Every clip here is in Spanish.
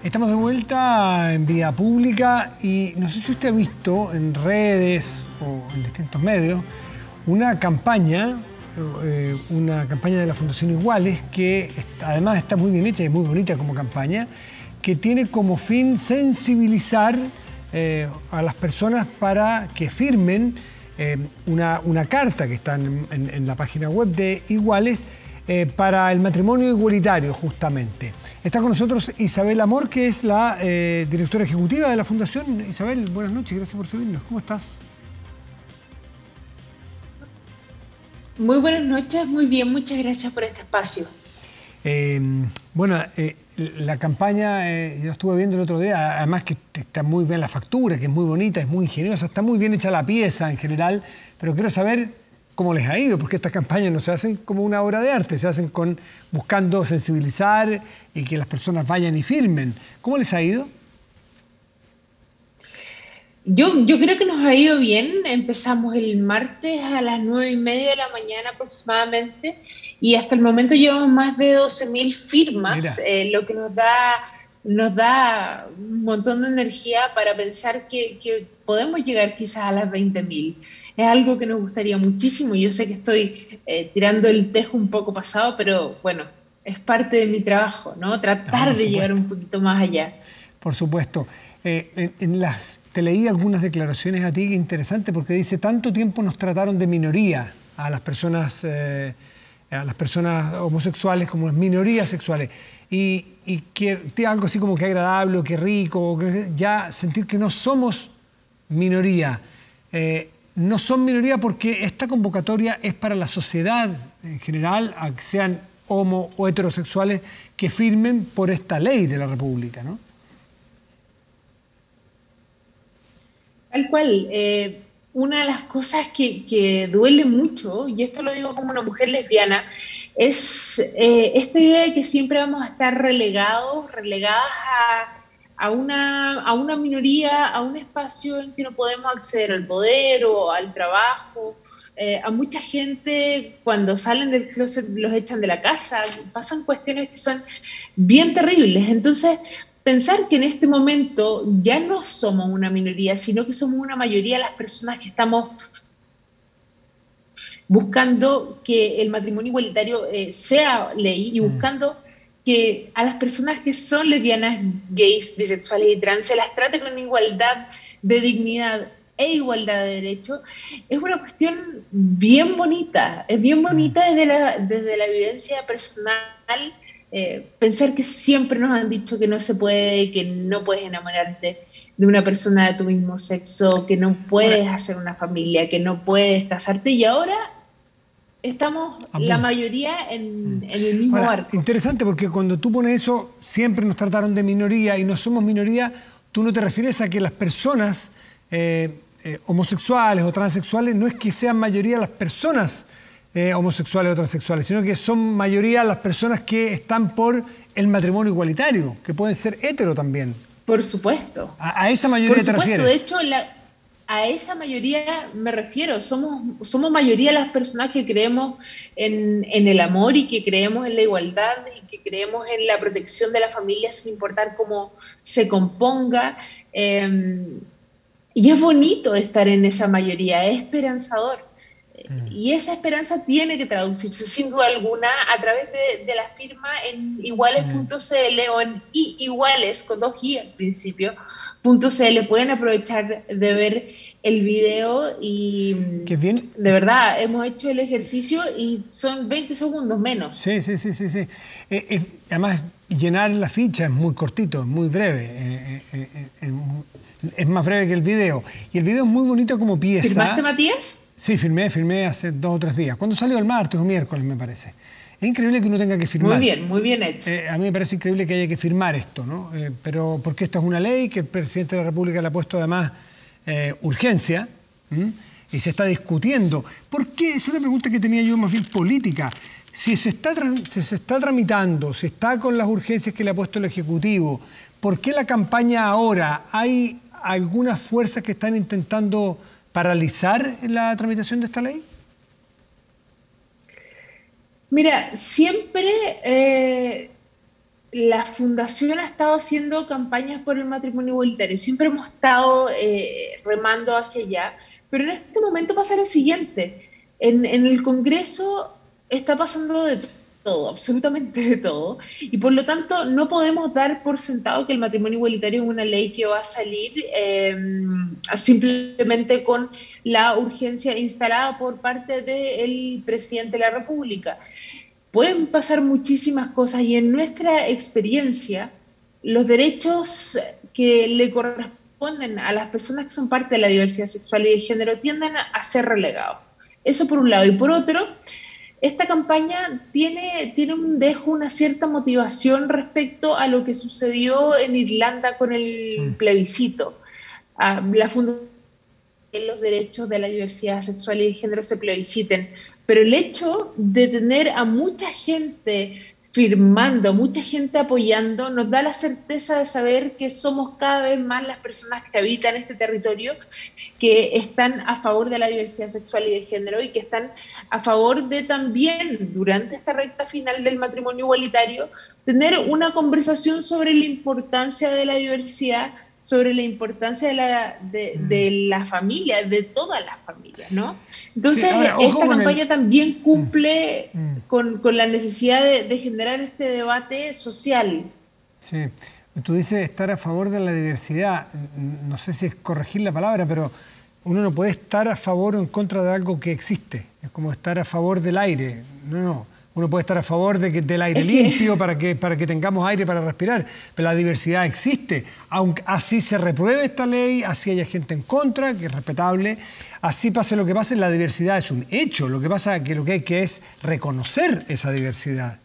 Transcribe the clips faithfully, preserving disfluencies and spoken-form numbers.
Estamos de vuelta en Vía Pública y no sé si usted ha visto en redes o en distintos medios una campaña, eh, una campaña de la Fundación Iguales que además está muy bien hecha y muy bonita como campaña, que tiene como fin sensibilizar eh, a las personas para que firmen eh, una, una carta que está en, en, en la página web de Iguales eh, para el matrimonio igualitario justamente. Está con nosotros Isabel Amor, que es la eh, directora ejecutiva de la Fundación. Isabel, buenas noches, gracias por servirnos. ¿Cómo estás? Muy buenas noches, muy bien, muchas gracias por este espacio. Eh, bueno, eh, la campaña, eh, yo la estuve viendo el otro día, además que está muy bien la factura, que es muy bonita, es muy ingeniosa, está muy bien hecha la pieza en general, pero quiero saber cómo les ha ido, porque estas campañas no se hacen como una obra de arte, se hacen con, buscando sensibilizar y que las personas vayan y firmen. ¿Cómo les ha ido? Yo, yo creo que nos ha ido bien. Empezamos el martes a las nueve y media de la mañana aproximadamente y hasta el momento llevamos más de doce mil firmas, eh, lo que nos da, nos da un montón de energía para pensar que, que podemos llegar quizás a las veinte mil. Es algo que nos gustaría muchísimo. Yo sé que estoy eh, tirando el tejo un poco pasado, pero bueno, es parte de mi trabajo, ¿no? Tratar no, de llegar un poquito más allá. Por supuesto. Eh, en, en las, te leí algunas declaraciones a ti, que interesante, porque dice, tanto tiempo nos trataron de minoría a las personas, eh, a las personas homosexuales como las minorías sexuales. Y, y que tiene algo así como que agradable, que rico, que ya sentir que no somos minoría. Eh, no son minoría porque esta convocatoria es para la sociedad en general, a que sean homo o heterosexuales, que firmen por esta ley de la República, ¿no? Tal cual. Eh, una de las cosas que, que duele mucho, y esto lo digo como una mujer lesbiana, es eh, esta idea de que siempre vamos a estar relegados, relegadas a, a, una, a una minoría, a un espacio en que no podemos acceder al poder o al trabajo. Eh, a mucha gente, cuando salen del closet, los echan de la casa, pasan cuestiones que son bien terribles. Entonces, pensar que en este momento ya no somos una minoría, sino que somos una mayoría de las personas que estamos buscando que el matrimonio igualitario eh, sea ley y buscando que a las personas que son lesbianas, gays, bisexuales y trans se las trate con igualdad de dignidad e igualdad de derechos, es una cuestión bien bonita, es bien bonita desde la, desde la vivencia personal. Eh, pensar que siempre nos han dicho que no se puede, que no puedes enamorarte de una persona de tu mismo sexo, que no puedes hacer una familia, que no puedes casarte, y ahora estamos la mayoría en, en el mismo ahora, barco. Interesante, porque cuando tú pones eso, siempre nos trataron de minoría y no somos minoría, tú no te refieres a que las personas eh, eh, homosexuales o transexuales, no es que sean mayoría las personas Eh, homosexuales o transexuales, sino que son mayoría las personas que están por el matrimonio igualitario, que pueden ser hetero también. Por supuesto. ¿A, a esa mayoría por te supuesto, refieres? De hecho, la, a esa mayoría me refiero. Somos, somos mayoría las personas que creemos en, en el amor y que creemos en la igualdad y que creemos en la protección de la familia sin importar cómo se componga. Eh, y es bonito estar en esa mayoría, es esperanzador. Y esa esperanza tiene que traducirse sin duda alguna a través de, de la firma en iguales punto c l o en iguales, con dos i al principio, .cl. Pueden aprovechar de ver el video y Qué bien. De verdad, hemos hecho el ejercicio y son veinte segundos menos. Sí, sí, sí, sí. sí. Eh, eh, además, llenar la ficha es muy cortito, es muy breve. Eh, eh, eh, eh, es más breve que el video. Y el video es muy bonito como pieza. ¿Firmaste, Matías? Sí, firmé, firmé hace dos o tres días. ¿Cuándo salió? El martes o miércoles, me parece. Es increíble que uno tenga que firmar. Muy bien, muy bien hecho. Eh, a mí me parece increíble que haya que firmar esto, ¿no? Eh, pero porque esto es una ley que el presidente de la República le ha puesto además eh, urgencia, ¿m? Y se está discutiendo. ¿Por qué? Esa es una pregunta que tenía yo más bien política. Si se está, si se está tramitando, si está con las urgencias que le ha puesto el Ejecutivo, ¿por qué la campaña ahora? ¿Hay algunas fuerzas que están intentando paralizar la tramitación de esta ley? Mira, siempre eh, la Fundación ha estado haciendo campañas por el matrimonio igualitario. Siempre hemos estado eh, remando hacia allá, pero en este momento pasa lo siguiente. En, en el Congreso está pasando de todo, absolutamente de todo, y por lo tanto no podemos dar por sentado que el matrimonio igualitario es una ley que va a salir eh, simplemente con la urgencia instalada por parte del presidente de la República. Pueden pasar muchísimas cosas y en nuestra experiencia los derechos que le corresponden a las personas que son parte de la diversidad sexual y de género tienden a ser relegados. Eso por un lado. Y por otro, esta campaña tiene, tiene un dejo, una cierta motivación respecto a lo que sucedió en Irlanda con el plebiscito. Uh, la Fundación de los derechos de la diversidad sexual y de género se plebisciten. Pero el hecho de tener a mucha gente firmando, mucha gente apoyando, nos da la certeza de saber que somos cada vez más las personas que habitan este territorio que están a favor de la diversidad sexual y de género y que están a favor de también, durante esta recta final del matrimonio igualitario, tener una conversación sobre la importancia de la diversidad, sobre la importancia de la, de, de la familia, de todas las familias, ¿no? Entonces, sí, ahora, esta campaña el... también cumple mm. con, con la necesidad de, de generar este debate social. Sí, tú dices estar a favor de la diversidad, no sé si es corregir la palabra, pero uno no puede estar a favor o en contra de algo que existe, es como estar a favor del aire, no, no. Uno puede estar a favor de que, del aire es limpio que... para, que, para que tengamos aire para respirar, pero la diversidad existe. Aunque así se repruebe esta ley, así haya gente en contra, que es respetable, así pase lo que pase, la diversidad es un hecho. Lo que pasa es que lo que hay que es reconocer esa diversidad.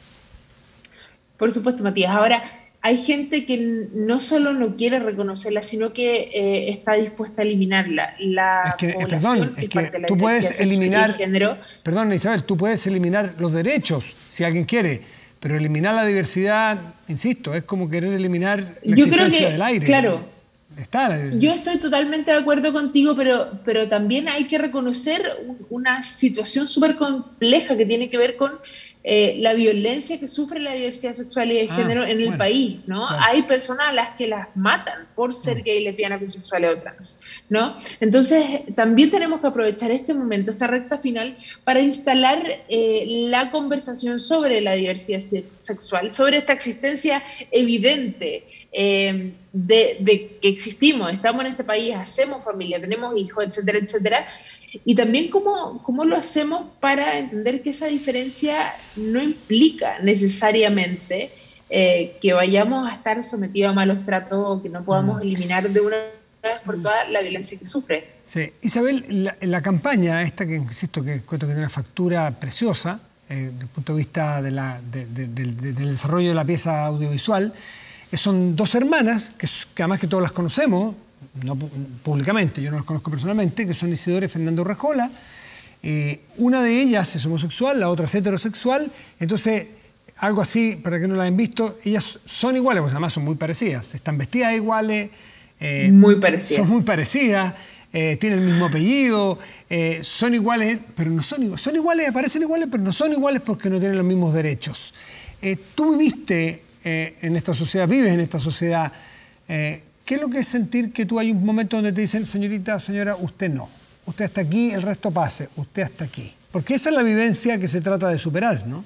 Por supuesto, Matías. Ahora, hay gente que no solo no quiere reconocerla, sino que eh, está dispuesta a eliminarla. La es que, perdón, es que tú puedes eliminar, perdón Isabel, tú puedes eliminar los derechos si alguien quiere, pero eliminar la diversidad, insisto, es como querer eliminar la Yo existencia creo que, del aire. Claro, está la yo estoy totalmente de acuerdo contigo, pero, pero también hay que reconocer una situación súper compleja que tiene que ver con Eh, la violencia que sufre la diversidad sexual y de ah, género en el bueno, país, ¿no? Claro. Hay personas a las que las matan por ser gay, lesbiana, bisexual o trans, ¿no? Entonces, también tenemos que aprovechar este momento, esta recta final, para instalar eh, la conversación sobre la diversidad sexual, sobre esta existencia evidente eh, de, de que existimos, estamos en este país, hacemos familia, tenemos hijos, etcétera, etcétera. Y también cómo, cómo lo hacemos para entender que esa diferencia no implica necesariamente eh, que vayamos a estar sometidos a malos tratos o que no podamos eliminar de una vez por todas la violencia que sufre. Sí. Isabel, la, la campaña esta que insisto que cuento que tiene una factura preciosa eh, desde el punto de vista de la, de, de, de, de, del desarrollo de la pieza audiovisual, eh, son dos hermanas que, que además que todos las conocemos, no públicamente, yo no los conozco personalmente, que son Isidora y Fernando Urrejola. Eh, una de ellas es homosexual, la otra es heterosexual, entonces, algo así, para que no la hayan visto, ellas son iguales, pues además son muy parecidas, están vestidas iguales, eh, muy parecidas. son muy parecidas, eh, tienen el mismo apellido, eh, son iguales, pero no son iguales, son iguales, aparecen iguales, pero no son iguales porque no tienen los mismos derechos. Eh, tú viviste eh, en esta sociedad, vives en esta sociedad, eh, ¿qué es lo que es sentir que tú hay un momento donde te dicen, señorita, señora, usted no, usted hasta aquí, el resto pase, usted hasta aquí? Porque esa es la vivencia que se trata de superar, ¿no?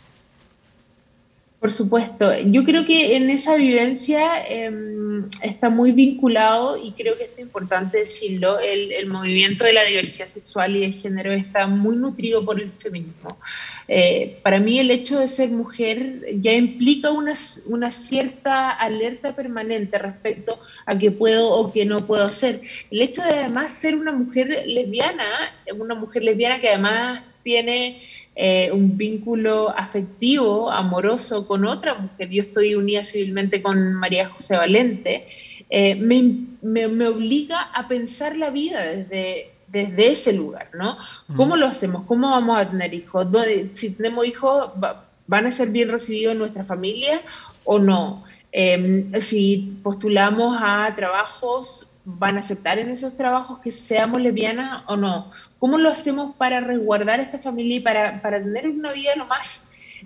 Por supuesto. Yo creo que en esa vivencia eh, está muy vinculado, y creo que es importante decirlo, el, el movimiento de la diversidad sexual y de género está muy nutrido por el feminismo. Eh, para mí el hecho de ser mujer ya implica una, una cierta alerta permanente respecto a qué puedo o qué no puedo hacer. El hecho de además ser una mujer lesbiana, una mujer lesbiana que además tiene eh, un vínculo afectivo, amoroso con otra mujer, yo estoy unida civilmente con María José Valente, eh, me, me, me obliga a pensar la vida desde... desde ese lugar, ¿no? ¿Cómo lo hacemos? ¿Cómo vamos a tener hijos? Si tenemos hijos, ¿van a ser bien recibidos en nuestra familia o no? Eh, si postulamos a trabajos, ¿van a aceptar en esos trabajos que seamos lesbianas o no? ¿Cómo lo hacemos para resguardar esta familia y para, para tener una vida lo más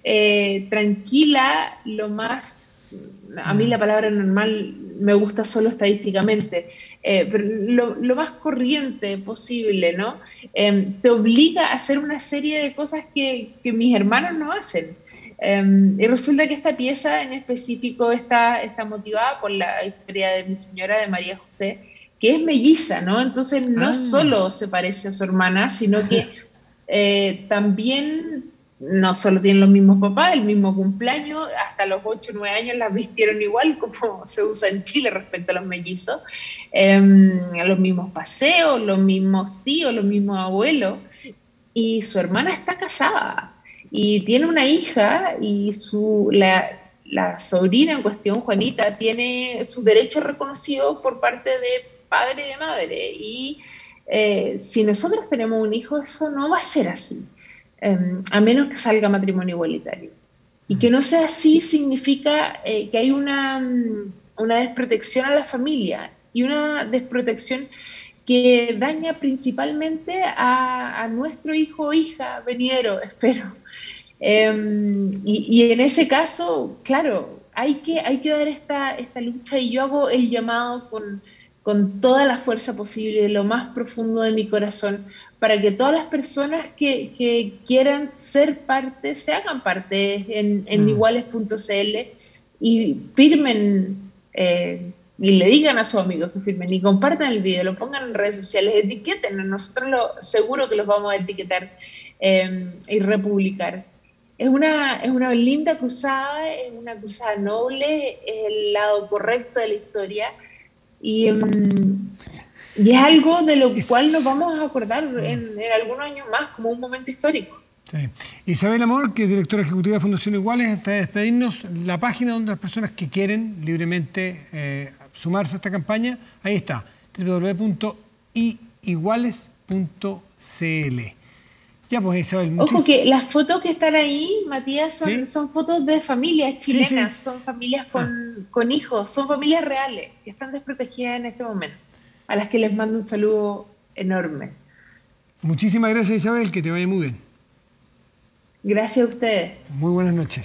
eh, tranquila, lo más, a mí la palabra normal me gusta solo estadísticamente, eh, pero lo, lo más corriente posible, ¿no? Eh, te obliga a hacer una serie de cosas que, que mis hermanos no hacen. Eh, y resulta que esta pieza en específico está, está motivada por la historia de mi señora, de María José, que es melliza, ¿no? Entonces no Ah. solo se parece a su hermana, sino que eh, también no solo tienen los mismos papás, el mismo cumpleaños, hasta los ocho o nueve años las vistieron igual como se usa en Chile respecto a los mellizos, eh, los mismos paseos, los mismos tíos, los mismos abuelos, y su hermana está casada y tiene una hija y su, la, la sobrina en cuestión, Juanita, tiene sus derechos reconocidos por parte de padre y de madre, y eh, si nosotros tenemos un hijo, eso no va a ser así. Um, a menos que salga matrimonio igualitario. Y que no sea así significa eh, que hay una, una desprotección a la familia y una desprotección que daña principalmente a, a nuestro hijo o hija venidero, espero. Um, y, y en ese caso, claro, hay que, hay que dar esta, esta lucha, y yo hago el llamado con, con toda la fuerza posible, de lo más profundo de mi corazón, para que todas las personas que, que quieran ser parte, se hagan parte en, en mm. iguales punto c l y firmen, eh, y le digan a sus amigos que firmen, y compartan el video, lo pongan en redes sociales, etiqueten, nosotros lo, seguro que los vamos a etiquetar eh, y republicar. Es una, es una linda cruzada, es una cruzada noble, es el lado correcto de la historia, y... Um, Y es algo de lo es... cual nos vamos a acordar en, en algunos años más, como un momento histórico. Sí. Isabel Amor, que es directora ejecutiva de Fundación Iguales, hasta despedirnos, la página donde las personas que quieren libremente eh, sumarse a esta campaña, ahí está, doble u doble u doble u punto iguales punto c l. Ya pues, Isabel, muchis... Ojo que las fotos que están ahí, Matías, son, ¿sí? son fotos de familias chilenas, sí, sí. son familias con, ah. con hijos, son familias reales, que están desprotegidas en este momento, a las que les mando un saludo enorme. Muchísimas gracias, Isabel, que te vaya muy bien. Gracias a ustedes. Muy buenas noches.